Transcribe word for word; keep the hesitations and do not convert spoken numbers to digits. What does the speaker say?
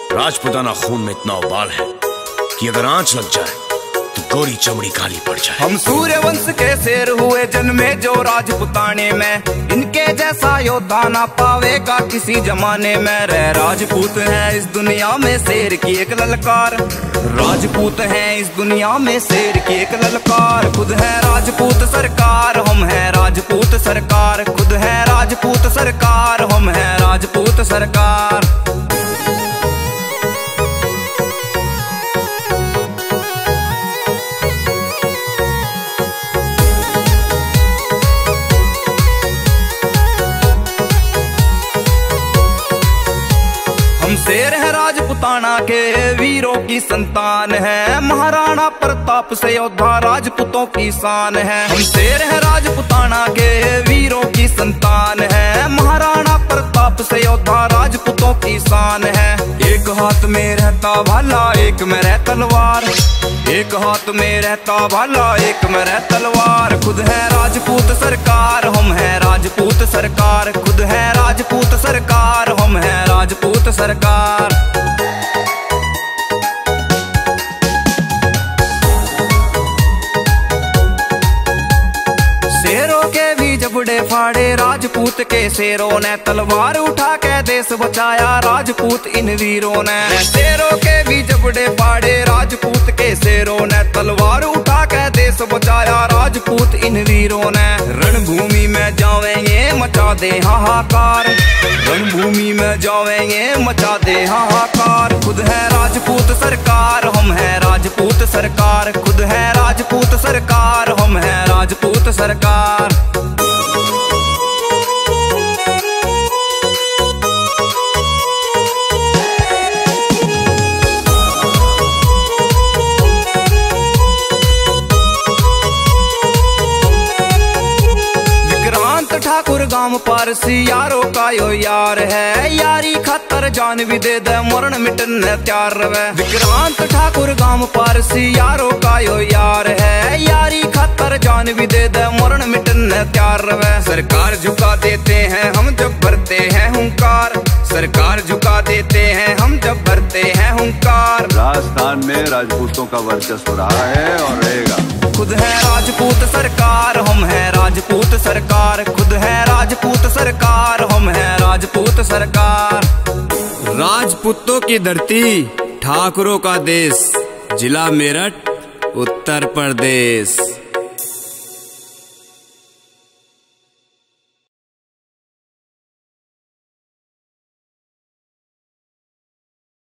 राजपुताना खून में इतना उबाल है कि अगर आंच लग जाए तो गोरी चमड़ी काली पड़ जाए। हम सूर्य वंश के शेर हुए जन्मे जो राजपुताने में, इनके जैसा योद्धा ना पावेगा किसी जमाने में। रह राजपूत है इस दुनिया में शेर की एक ललकार, राजपूत है इस दुनिया में शेर की एक ललकार। खुद है राजपूत सरकार, हम है राजपूत सरकार। खुद है राजपूत सरकार, हम है राजपूत सरकार। हम शेर है राजपुताना के वीरों की संतान है, महाराणा प्रताप से योद्धा राजपूतों की शान है। हम शेर है राजपुताना के वीरों की संतान है, महाराणा प्रताप से योद्धा राजपूतों की शान है। एक हाथ में रहता भाला एक में रह तलवार, एक हाथ में रहता भाला एक में रह तलवार। खुद है राजपूत सरकार, हम है राजपूत सरकार। खुद है राजपूत सरकार, हम है राजपूत सरकार। शेरों के भी जबड़े फाड़े राजपूत के शेरों ने, तलवार उठा के देश बचाया राजपूत इन वीरों ने। शेरों के भी जबड़े फाड़े राजपूत के शेरों ने, तलवार उठा के देश बचाया राजपूत इन वीरों ने। रणभूमि में जावेंगे मचा दे हाहाकार, रणभूमि में जावेंगे मचा दे हाहाकार। खुद है राजपूत सरकार, हम है राजपूत सरकार। खुद है राजपूत सरकार, हम है राजपूत सरकार। ठाकुर गांव पारसी यारों का यो यार है, यारी खातर जान भी दे दे मरण मिटने त्यार रवे। विक्रांत ठाकुर गांव पारसी यारों का यो यार है, यारी खातर जान भी दे दे मरण मिटने त्यार रवे। सरकार झुका देते हैं हम जब भरते हैं हुंकार, सरकार झुका देते हैं हम जब भरते हैं हुंकार। राजस्थान में राजपूतों का वर्चस्व रहा है और रहेगा। खुद है राजपूत सरकार, हम है राजपूत सरकार। खुद है राजपूत सरकार, हम है राजपूत सरकार। राजपूतों की धरती, ठाकुरों का देश, जिला मेरठ, उत्तर प्रदेश।